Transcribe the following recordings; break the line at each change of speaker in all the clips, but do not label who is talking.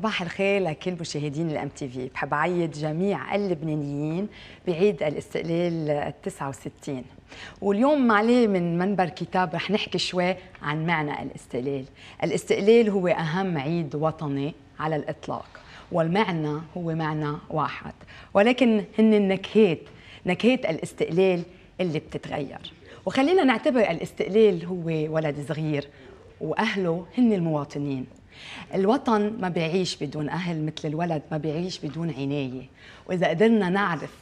صباح الخير لكل مشاهدين الام تي في. بحب اعيد جميع اللبنانيين بعيد الاستقلال ال 69. واليوم معليه من منبر كتاب رح نحكي شوي عن معنى الاستقلال. الاستقلال هو اهم عيد وطني على الاطلاق، والمعنى هو معنى واحد، ولكن هن نكهات الاستقلال اللي بتتغير. وخلينا نعتبر الاستقلال هو ولد صغير واهله هن المواطنين. الوطن ما بيعيش بدون أهل، مثل الولد ما بيعيش بدون عناية. وإذا قدرنا نعرف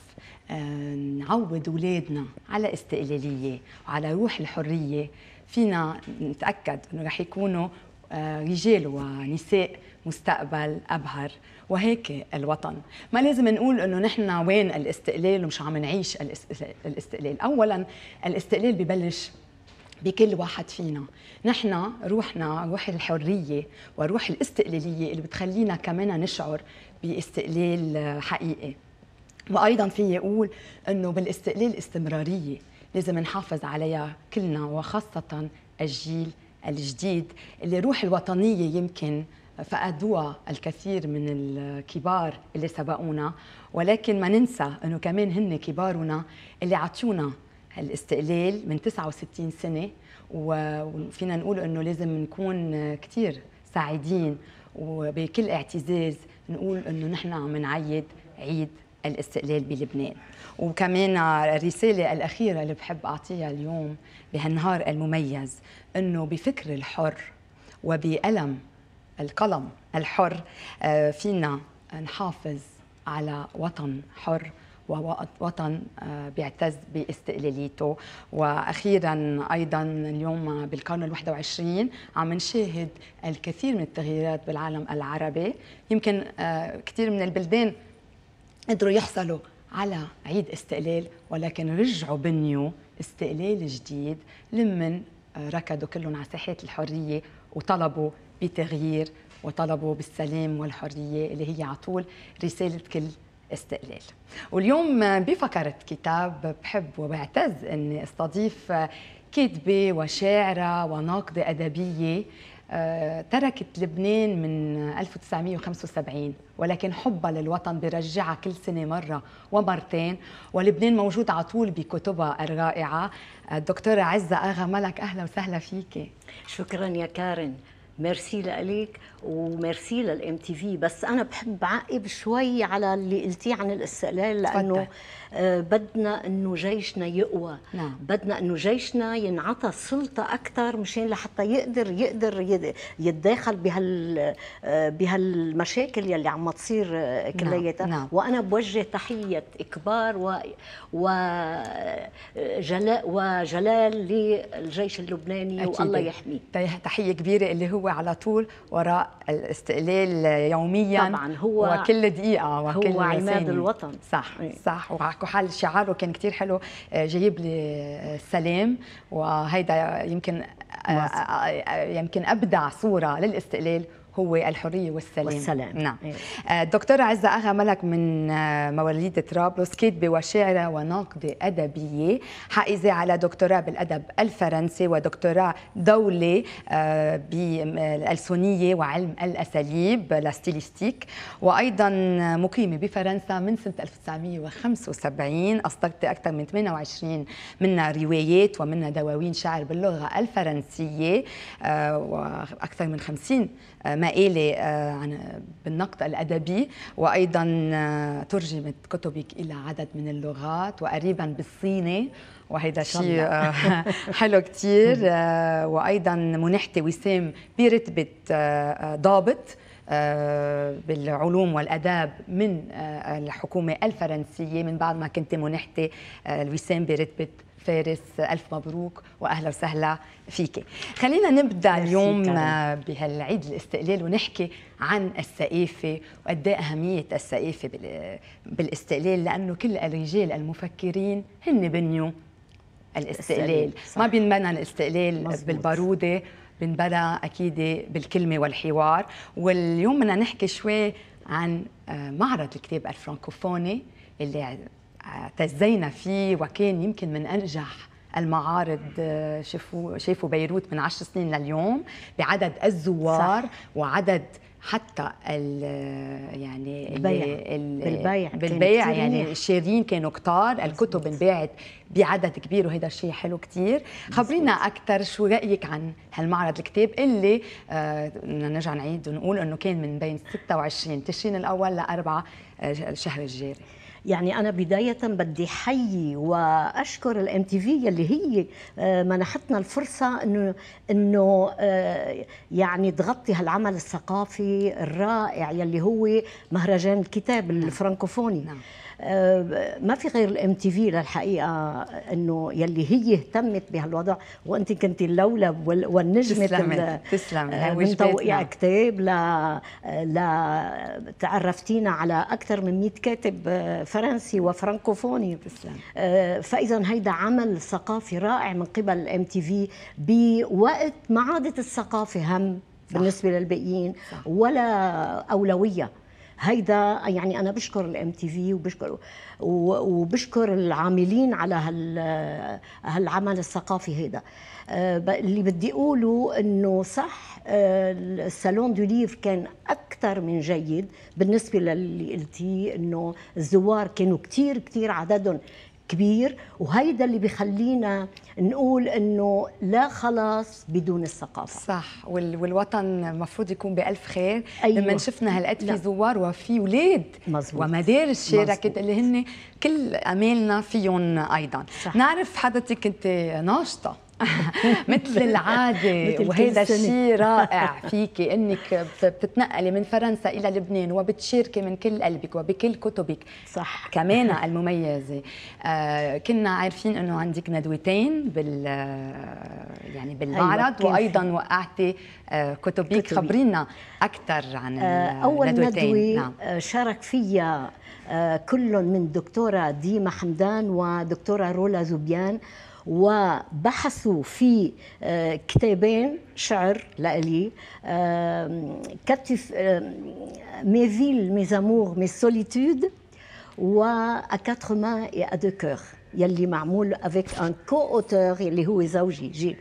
نعود أولادنا على استقلالية وعلى روح الحرية، فينا نتأكد أنه رح يكونوا رجال ونساء مستقبل أبهر. وهيك الوطن ما لازم نقول أنه نحن وين الاستقلال ومش عم نعيش الاستقلال. أولاً الاستقلال ببلش بكل واحد فينا. نحن روحنا روح الحرية وروح الاستقلالية اللي بتخلينا كمان نشعر باستقلال حقيقي. وأيضا في أقول أنه بالاستقلال استمرارية لازم نحافظ عليها كلنا، وخاصة الجيل الجديد اللي روح الوطنية يمكن فقدوها الكثير من الكبار اللي سبقونا، ولكن ما ننسى أنه كمان هن كبارنا اللي عطونا الاستقلال من 69 سنة. وفينا نقول أنه لازم نكون كتير سعيدين وبكل اعتزاز نقول أنه نحن عم نعيد عيد الاستقلال بلبنان. وكمان الرسالة الأخيرة اللي بحب أعطيها اليوم بهالنهار المميز، أنه بفكر الحر وبقلم القلم الحر فينا نحافظ على وطن حر ووطن بيعتز باستقلاليته. واخيرا ايضا اليوم بالقرن ال21 عم نشاهد الكثير من التغييرات بالعالم العربي. يمكن كثير من البلدان قدروا يحصلوا على عيد استقلال، ولكن رجعوا بنيوا استقلال جديد لمن ركضوا كلهم على ساحات الحريه وطلبوا بتغيير وطلبوا بالسلام والحريه اللي هي على طول رساله كل استقلال. واليوم بفقرة كتاب بحب وبعتز أني استضيف كاتبة وشاعرة وناقدة أدبية تركت لبنان من 1975، ولكن حبها للوطن برجعها كل سنة مرة ومرتين، ولبنان موجود على طول بكتبها الرائعة. الدكتورة عزة آغا ملك، أهلا وسهلا فيكي.
شكرا يا كارن، ميرسي لك وميرسي للام تي في. بس انا بحب اعقب شوي على اللي قلتيه عن الاستقلال، لانه بدنا انه جيشنا يقوى.
نعم.
بدنا انه جيشنا ينعطى سلطه اكثر مشان لحتى يقدر يتداخل بهالمشاكل يلي عم تصير كلياتها.
نعم.
وانا بوجه تحيه كبار وجلال للجيش اللبناني، والله يحميه.
تحيه كبيره اللي هو على طول وراء الاستقلال يوميا
طبعا، هو
وكل دقيقه وكل
هو عماد
ثانية.
الوطن.
صح صح. وحال شعاره كان كثير حلو، جايب لي السلام، وهيدا يمكن ابدع صوره للاستقلال هو الحرية والسلام. نعم. الدكتورة عزة آغا ملك من مواليد طرابلس، كاتبة وشاعرة وناقدة أدبية، حائزة على دكتوراه بالأدب الفرنسي ودكتوراه دولي بالألسونية وعلم الأساليب لاستيليستيك، وأيضا مقيمة بفرنسا من سنة 1975. أصدرت أكثر من 28 منها روايات ومنها دواوين شعر باللغة الفرنسية، وأكثر من 50 مقالة بالنقد الأدبي، وأيضا ترجمت كتبك إلى عدد من اللغات وقريبا بالصيني، وهيدا شيء حلو كتير. وأيضا منحتة وسام برتبة ضابط بالعلوم والآداب من الحكومة الفرنسية، من بعد ما كنت منحتة الوسام برتبة فارس. ألف مبروك وأهلا وسهلا فيكي. خلينا نبدأ اليوم بهالعيد الاستقلال ونحكي عن الثقافة وقد ايه أهمية الثقافة بالاستقلال، لأنه كل الرجال المفكرين هن بنيوا الاستقلال. ما بينبنى الاستقلال مزبوط بالبارودة، بنبنى أكيد بالكلمة والحوار. واليوم بدنا نحكي شوي عن معرض الكتاب الفرنكوفوني اللي اعتزينا فيه، وكان يمكن من أنجح المعارض شافوا بيروت من 10 سنين لليوم بعدد الزوار. صح. وعدد حتى يعني
بالبيع
يعني الشارين كانوا كتار، الكتب انباعت بعدد كبير، وهذا شيء حلو كتير. خبرينا اكثر شو رايك عن هالمعرض الكتاب اللي بدنا نرجع نعيد ونقول انه كان من بين 26 تشرين الاول ل4 الشهر الجاري.
يعني أنا بداية بدي حيي وأشكر الام تي في يلي هي منحتنا الفرصة إنه يعني تغطي هالعمل الثقافي الرائع يلي هو مهرجان الكتاب الفرنكوفوني.
نعم.
ما في غير الام تي في للحقيقه انه يلي هي اهتمت بهالوضع، وانت كنت اللولب والنجمه
تسلمي
من توقيع كتاب تعرفتينا على اكثر من 100 كاتب فرنسي وفرنكوفوني.
تسلم.
فاذا هيدا عمل ثقافي رائع من قبل الام تي في بوقت ما عادت الثقافه هم بالنسبه للباقيين ولا اولويه. هيدا يعني انا بشكر الام تي في وبشكر العاملين على هالعمل الثقافي هيدا. اللي بدي اقوله انه صح الصالون دو ليفر كان اكثر من جيد بالنسبه للي قلتيه، انه الزوار كانوا كثير كثير عددهم كبير، وهيدا اللي بيخلينا نقول انه لا خلاص بدون الثقافه.
صح، والوطن المفروض يكون بألف خير.
أيوة.
لما شفنا هالقد في زوار وفي اولاد ومدارس شاركت اللي هن كل امالنا فيهم ايضا. صح. نعرف حضرتك كنت ناشطه مثل العادة، وهذا الشيء رائع فيكي انك بتتنقلي من فرنسا الى لبنان وبتشاركي من كل قلبك وبكل كتبك.
صح.
كمان المميزة. كنا عارفين انه عندك ندوتين يعني بالمعرض. أيوة. وايضا وقعتي كتبك. خبرينا اكثر عن
اول
الندوتين.
ندوة نعم. شارك فيها كل من دكتورة ديما حمدان ودكتورة رولا زوبيان، وبحثوا في كتابين شعر لإلي، كتف مي فيل مي زامور مي سوليتود و ا كاتر مان اي ا دو كور، يلي معمول افيك ان كو اوتور اللي هو زوجي جيل.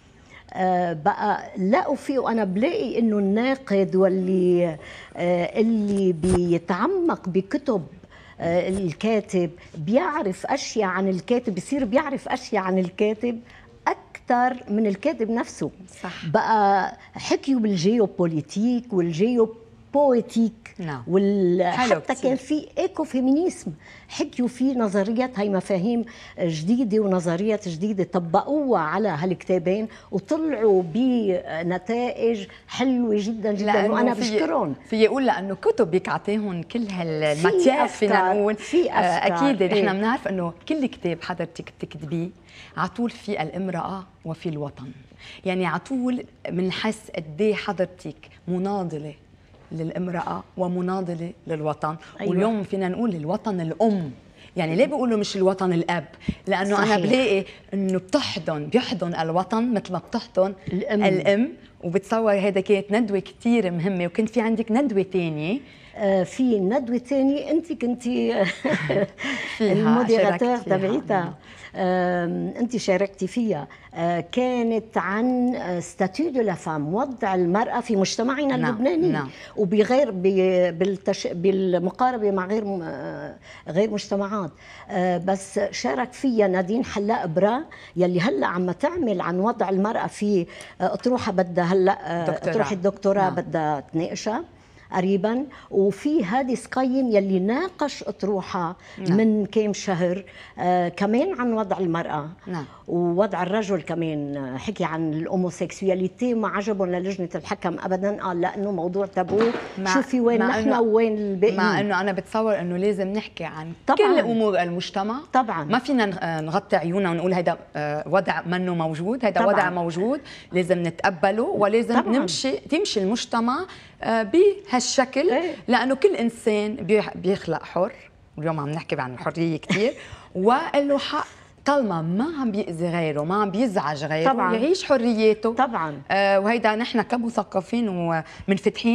بقى لقوا فيه، وانا بلاقي انه الناقد واللي اللي بيتعمق بكتب الكاتب بيعرف أشياء عن الكاتب، بيصير بيعرف أشياء عن الكاتب أكثر من الكاتب نفسه.
صح.
بقى حكيوا بالجيوبوليتيك والجيوبويتيك.
نعم.
حتى كان في ايكو فيمينيزم، حكيوا فيه نظريات، هي مفاهيم جديده ونظريات جديده طبقوها على هالكتابين وطلعوا بنتائج حلوه جدا جدا، وانا بشكرهم.
في اقول لانه كتبك عطيهم كل هالماتير، فينا نقول
في
اكيد. نحن بنعرف انه كل كتاب حضرتك بتكتبيه عطول في الامراه وفي الوطن، يعني عطول بنحس قد ايه حضرتك مناضله للامرأة ومناضلة للوطن. أيوة. واليوم فينا نقول الوطن الأم، يعني ليه بيقولوا مش الوطن الأب؟ لأنه صحيح. أنا بلاقي أنه بيحضن الوطن مثل ما بتحضن الأم. وبتصور هذا كانت ندوة كتير مهمة. وكنت في عندك ندوة تانية.
في ندوة تانية أنت كنتي الموديراتور تبعيتها، أنت شاركتي فيها. كانت عن ستاتيو دو لا فام، وضع المرأة في مجتمعنا اللبناني.
نعم.
وبغير بالمقاربة مع غير مجتمعات. بس شارك فيها نادين حلاق برا، يلي هلا عم تعمل عن وضع المرأة في أطروحة، بدها هلا أطروحة الدكتوراه. نعم. بدها تناقشها قريبا. وفي هادي قيم يلي ناقش أطروحة. نعم. من كم شهر كمان عن وضع المرأة.
نعم.
ووضع الرجل كمان، حكي عن الهوموسيكسواليتي. ما عجبهم للجنة الحكم أبدا، قال لأنه موضوع تابو، شوفي وين نحن وين الباقيين. مع
أنه أنا بتصور أنه لازم نحكي عن
طبعاً.
كل أمور المجتمع.
طبعا
ما فينا نغطي عيوننا ونقول هيدا وضع منه موجود، هيدا طبعاً. وضع موجود لازم نتقبله، ولازم طبعاً. تمشي المجتمع بهالشكل. لأنه كل إنسان بيخلق حر، واليوم عم نحكي عن الحرية كتير، وله حق طالما ما عم بيأذي غيره، ما عم بيزعج غيره، طبعاً. يعيش حريته.
طبعا.
وهيدا نحن كمثقفين ومنفتحين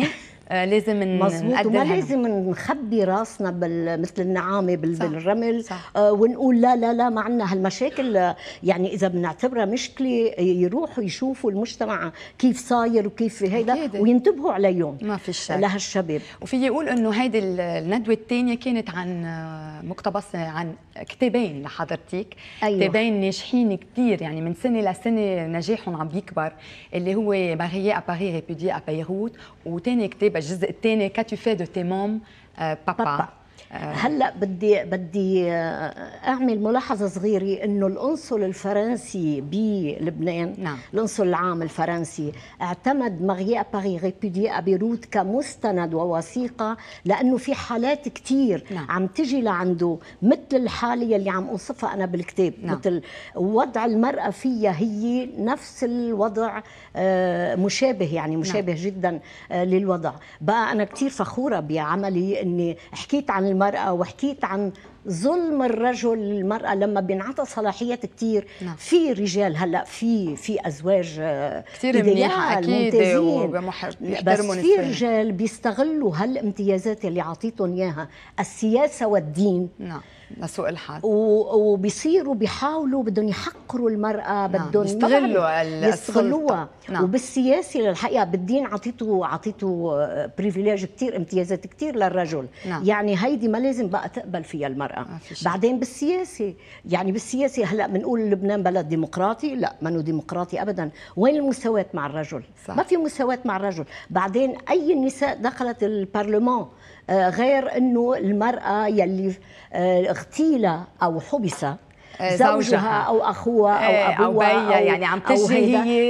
لازم
مظبوط، وما لازم نخبي راسنا مثل النعامه بالرمل. ونقول لا لا لا، ما عندنا هالمشاكل. يعني اذا بنعتبرها مشكله يروحوا يشوفوا المجتمع كيف صاير وكيف هيدا وينتبهوا عليهم،
ما في شك
لهالشباب.
وفي يقول انه هيدي الندوه الثانيه كانت عن مقتبس عن كتابين لحضرتك. أيوة. كتابين ناجحين كثير، يعني من سنه لسنه نجاحهم عم بيكبر، اللي هو ماريي ا باري ريبودي ا بيروت، وثاني كتاب الجزء الثاني كاتو في دو تي مام بابا.
هلا بدي اعمل ملاحظه صغيره، انه القنصل الفرنسي بلبنان، نعم. القنصل العام الفرنسي اعتمد ماريي ا باري ريبودي ا بيروت كمستند ووثيقه، لانه في حالات كثير نعم. عم تجي لعنده مثل الحاله اللي عم اوصفها انا بالكتاب، نعم. مثل وضع المراه فيها هي نفس الوضع، مشابه، يعني مشابه نعم. جدا للوضع. بقى انا كثير فخوره بعملي اني حكيت عن المرأة وحكيت عن ظلم الرجل للمرأة لما بينعطى صلاحيات كتير. نعم. في رجال هلا في ازواج
كثير منيحة اكيد
بس في رجال بيستغلوا هالامتيازات اللي عطيتهم اياها السياسة والدين،
نعم، لسوء الحال،
وبيصيروا بيحاولوا بدهم يحقروا المرأة، بدهم يستغلوها. نعم. وبالسياسة للحقيقة بالدين عطيته بريفيليج كتير، امتيازات كتير للرجل. نعم. يعني هيدي ما لازم بقى تقبل فيها المرأة. بعدين بالسياسة، يعني بالسياسة هلا بنقول لبنان بلد ديمقراطي، لا ما ديمقراطي ابدا. وين المساواة مع الرجل؟ صح. ما في مساواة مع الرجل. بعدين اي النساء دخلت البرلمان غير انه المرأة يلي اغتيل او حبس زوجها او اخوها او ابوها
او بيها، يعني عم تجري هي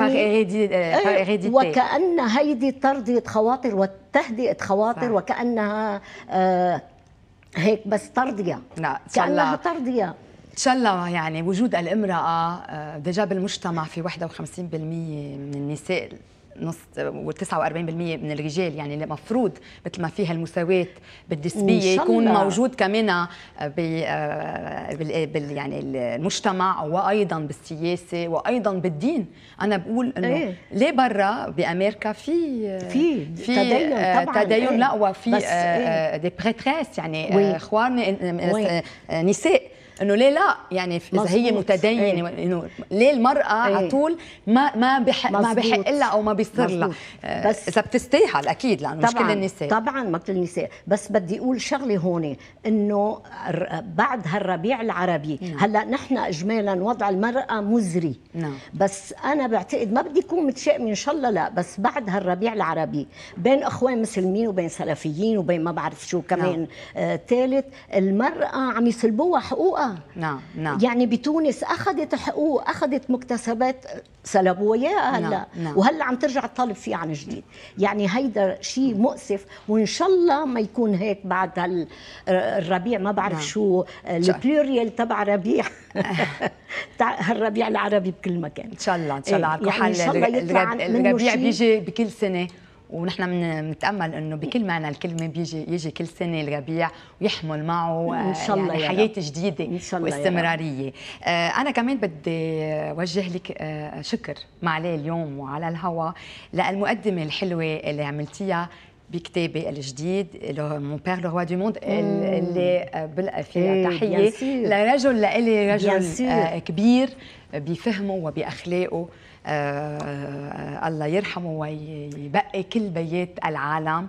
يعني وكأن هيدي ترضية خواطر وتهدئة خواطر، وكأنها هيك بس ترضية، كأنها ترضية.
ان شاء الله يعني وجود الامرأة ديجا بالمجتمع في 51% من النساء، نص، و49% من الرجال، يعني المفروض مثل ما فيها المساواة بالنسبية يكون موجود كمان يعني المجتمع، وايضا بالسياسة، وايضا بالدين. انا بقول انه ليه برا بامريكا في
تدين طبعا،
تدين لا، وفي دي بريتريس، يعني اخوان نساء، انه ليه لا، يعني اذا هي متدينه، انه ليه المراه على طول ما بحق لها او ما بيصير لها، بس اذا بتستاهل اكيد، لانه مش كل النساء
طبعا، ما كل النساء. بس بدي اقول شغله هون، انه بعد هالربيع العربي هلا نحن اجمالا وضع المراه مزري، بس انا بعتقد ما بدي اكون متشائمه، ان شاء الله لا، بس بعد هالربيع العربي بين اخوان مسلمين وبين سلفيين وبين ما بعرف شو كمان ثالث، المراه عم يسلبوها حقوقها.
نعم.
يعني بتونس اخذت حقوق، اخذت مكتسبات، سلبوها اياها هلا. وهلا عم ترجع تطالب فيه عن جديد. يعني هيدا شيء مؤسف، وان شاء الله ما يكون هيك بعد الربيع، ما بعرف شو البلوريال تبع ربيع هالربيع العربي بكل مكان.
ان شاء الله، ان شاء الله على كل حال. الربيع بيجي بكل سنه، ونحن بنتامل انه بكل معنى الكلمه يجي كل سنه الربيع ويحمل معه
إن شاء الله
يعني حياه جديده إن شاء الله واستمراريه. انا كمان بدي اوجه لك شكر معليه اليوم وعلى الهواء للمقدمه الحلوه اللي عملتيها بكتابي الجديد مون بير لو روا دو موند، اللي بلقى فيها تحيه لرجل، لإلي رجل كبير بفهمه وباخلاقه، الله يرحمه ويبقي كل بيات العالم.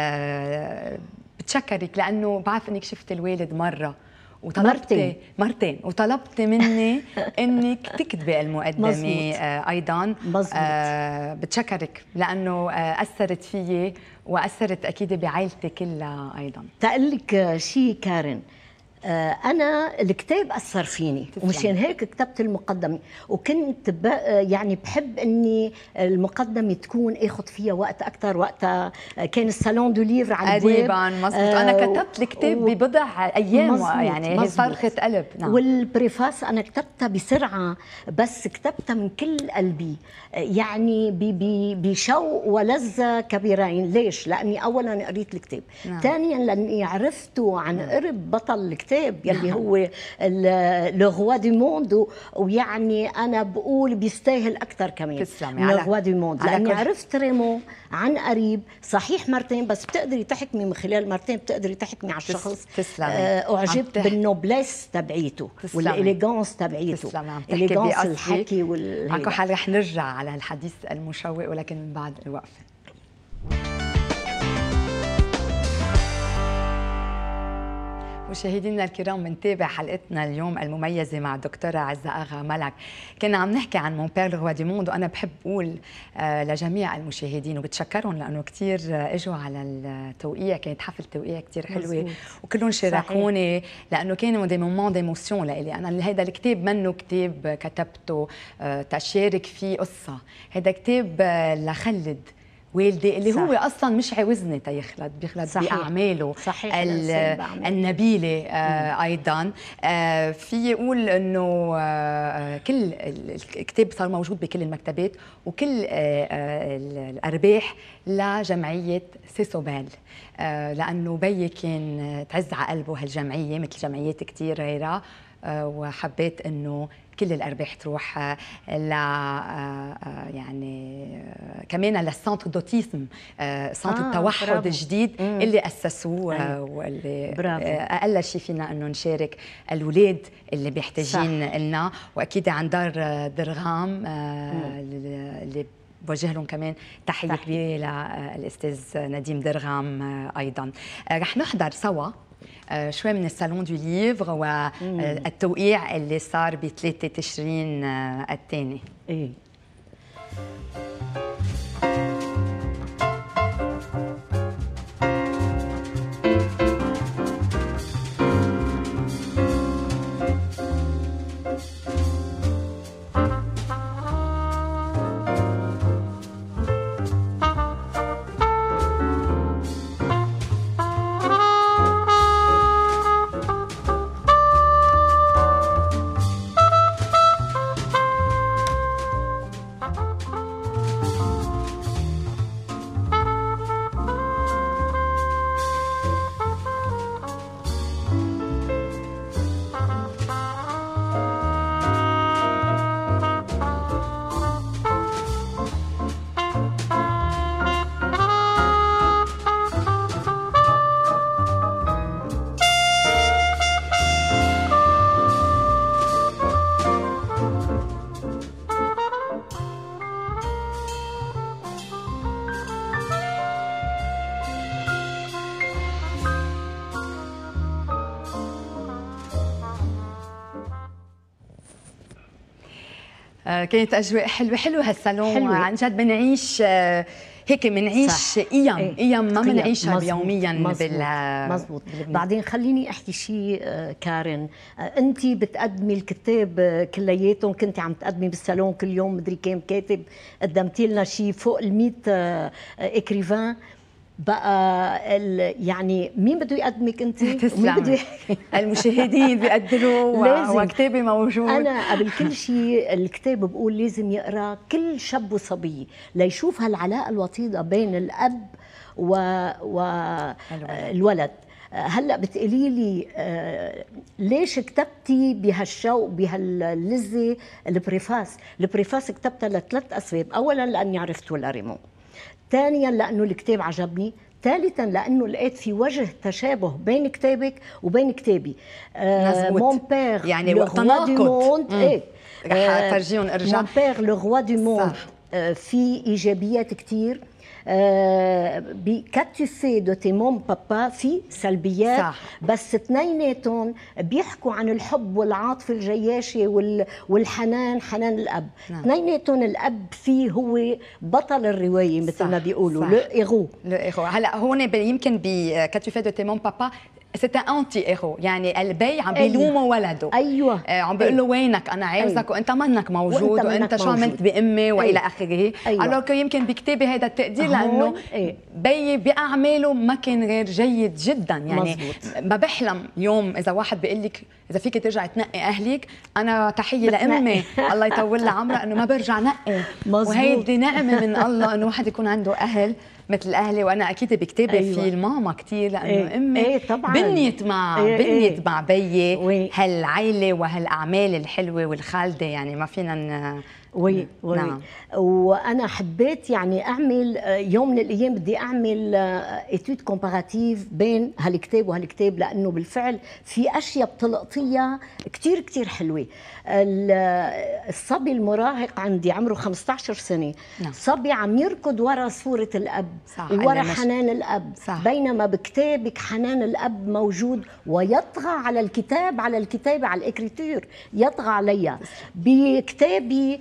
بتشكرك لانه بعرف انك شفت الوالد مره وطلبتي مرتين وطلبتي مني انك تكتبي المقدمه. مزبوط. ايضا بتشكرك لانه اثرت فيي واثرت اكيد بعائلتي كلها ايضا.
تقول لك شيء كارن، أنا الكتاب أثر فيني، ومشان هيك كتبت المقدمة، وكنت يعني بحب إني المقدمة تكون آخذ فيها وقت أكثر. وقتها كان الصالون دو ليفر على البواب
قريبا. مزبوط. أنا كتبت الكتاب ببضع أيام. مزبوط. يعني هي صرخة قلب.
نعم. والبريفاس أنا كتبتها بسرعة، بس كتبتها من كل قلبي، يعني بشوق ولذة كبيرين. ليش؟ لأني أولا قريت الكتاب، ثانيا لأني عرفته عن قرب بطل الكتاب الكتاب يلي هو لو غوا دي موند، ويعني انا بقول بيستاهل اكثر كمان من لو غوا دي موند، لاني عرفت ريمون عن قريب، صحيح مرتين بس بتقدري تحكمي من خلال مرتين، بتقدري تحكمي على الشخص. اعجبت بالنوبليس تبعيته والاليغانس تبعيته، الاليغانس الحكي
عكو حال رح نرجع على الحديث المشوق ولكن من بعد الوقفه. مشاهدينا الكرام، بنتابع حلقتنا اليوم المميزه مع الدكتوره عزة اغا ملك. كنا عم نحكي عن مون بير لو دي موند، وانا بحب اقول لجميع المشاهدين وبتشكرهم لانه كثير اجوا على التوقيع، كانت حفل توقيع كثير حلوه وكلهم شاركوني لانه كانوا دي مومون ديموسيون لإلي. انا هيدا الكتاب منه كتاب كتبته تشارك فيه قصه، هيدا كتاب لخلد والدي اللي صح. هو اصلا مش عاوزني تيخلد، بيخلد باعماله النبيله ايضا. في يقول انه كل الكتاب صار موجود بكل المكتبات، وكل الارباح لجمعيه سيسوبال، لانه بيي كان تعز على قلبه هالجمعيه مثل جمعيات كثير غيرها، وحبيت انه كل الارباح تروح ل يعني كمان للسنتر دوتيزم، سنتر التوحد الجديد اللي اسسوه، واللي اقل شيء فينا انه نشارك الاولاد اللي بيحتاجين لنا، واكيد عن دار درغام اللي بوجه لهم كمان تحيه كبيره للاستاذ نديم درغام. ايضا رح نحضر سوا شوي من الصالون دو ليفر والتوقيع اللي صار ب 3 تشرين الثاني. ايه كانت اجواء حلوه هالصالون عن جد. بنعيش هيك، بنعيش ايام ما بنعيشها يوميا.
مزبوط. بعدين خليني احكي شيء كارين، انت بتقدمي الكتاب كلياتهم، كنت عم تقدمي بالصالون كل يوم مدري كم كاتب، قدمتي لنا شيء فوق ال 100 اكريفان. بقى يعني مين بده يقدمك انت؟
مين بده المشاهدين بيقدروا وكتابي موجود.
انا قبل كل شيء الكتاب بقول لازم يقرا كل شاب وصبيه ليشوف هالعلاقه الوطيده بين الاب والولد. هلا بتقولي لي ليش كتبتي بهالشوق بهاللذه البريفاس كتبتها لثلاث اسباب. اولا لاني عرفت ولا ريمون، ثانيا لانه الكتاب عجبني، ثالثا لانه لقيت في وجه تشابه بين كتابك وبين كتابي. مون بير
يعني تناقض.
رح ترجيهم ارجع. مون بير لو غوا دو موند في ايجابيات كثير، بكاتو في دو تي مون بابا في سلبيات صح. بس اثنيناتهم بيحكوا عن الحب والعاطفه الجياشه والحنان، حنان الاب. اثنيناتهم الاب فيه هو بطل الروايه مثل ما بيقولوا، لو ايغو.
هلا هون يمكن بكاتو في دو تي مون بابا سيت انتي ايرو، يعني البي عم بيلوموا ولده.
ايوه
عم بيقول له وينك، انا عاوزك وانت منك موجود، وانت شو عملت بامي والى اخره. الوغ يمكن بكتابي هذا التقدير لانه بي باعماله ما كان غير جيد جدا. يعني ما بحلم يوم اذا واحد بيقول لك اذا فيك ترجعي تنقي اهلك، انا تحيه لامي الله يطول لها عمرها انه ما برجع نقي. وهيدي نعمه من الله انه واحد يكون عنده اهل مثل اهلي، وانا اكيد بكتابي
أيوة.
في الماما كثير، لانه امي
طبعا
بنيت مع بيي هالعيله وهالاعمال الحلوه والخالده، يعني ما فينا
وي
نعم.
وانا حبيت يعني اعمل يوم من الايام بدي اعمل اتيود كومباراتيف بين هالكتاب وهالكتاب، لانه بالفعل في اشياء بتلقطيها كثير كثير حلوه. الصبي المراهق عندي عمره 15 سنه،
نعم.
صبي عم يركض ورا صوره الاب ورا حنان الاب،
صح.
بينما بكتابك حنان الاب موجود ويطغى على الكتاب، على الكتابه، على الاكريتور، يطغى عليها. بكتابي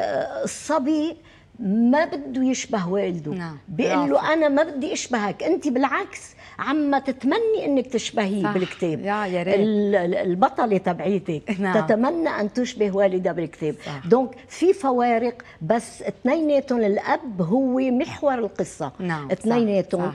الصبي ما بده يشبه والده،
نعم.
بيقول له انا ما بدي اشبهك، انت بالعكس عم تتمني انك تشبهيه بالكتاب.
يا ريت.
البطله تبعيتك
نعم.
تتمنى ان تشبه والدها بالكتاب. دونك في فوارق، بس اثنيناتهم الاب هو محور القصه.
نعم.
اثنيناتهم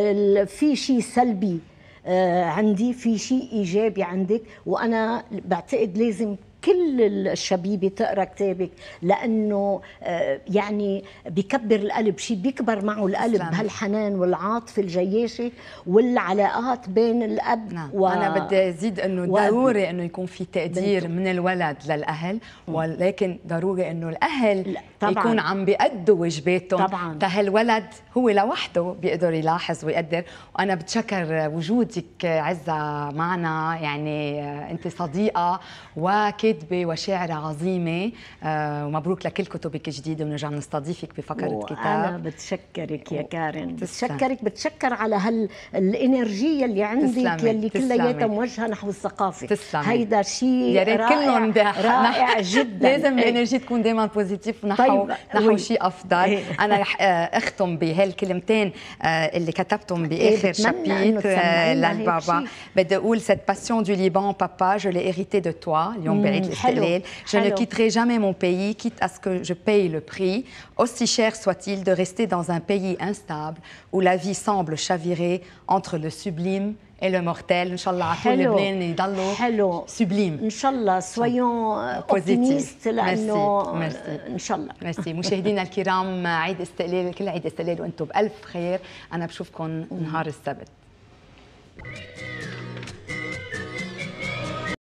في شيء سلبي عندي، في شيء ايجابي عندك، وانا بعتقد لازم كل الشبيبة تقرأ كتابك، لأنه يعني بيكبر القلب، شيء بيكبر معه القلب بهالحنان والعاطفة الجياشة والعلاقات بين الأب.
نعم. أنا بدي أزيد أنه ضروري أنه يكون في تقدير بنته من الولد للأهل، ولكن ضروري أنه الأهل يكون عم بيأدوا واجباتهم. طبعا هالولد هو لوحده بيقدر يلاحظ ويقدر. وأنا بتشكر وجودك عزة معنا، يعني أنت صديقة وكاتبة وشاعرة عظيمة، ومبروك لكل كتبك الجديدة، ونرجع نستضيفك بفقرة كتاب.
أنا بتشكرك يا كارين، بتشكر على الإنرجية اللي عندك يلي كلياتها موجهة نحو الثقافة. هيدا شيء
يا ريت كلهم
رائع جدا.
لازم الإنرجي تكون دائما بوزيتيف نحو شيء أفضل. أنا رح أختم بهالكلمتين اللي كتبتم بآخر شابيتر للبابا. بدي أقول cette passion du Liban, papa, je l'ai hérité de toi. اليوم بعيد الاستقلال. Je ne quitterai jamais mon pays, quitte à ce que je paye le prix, aussi cher soit-il, de rester dans un pays instable où la vie semble chavirer entre le sublime et le mortel. إن شاء الله على طول لبنان يضلوا sublime.
إن شاء الله soyons optimistes لأنه إن شاء الله.
ميرسي. مشاهدينا الكرام، عيد استقلال، كل عيد استقلال وأنتم بألف خير. أنا بشوفكم نهار السبت.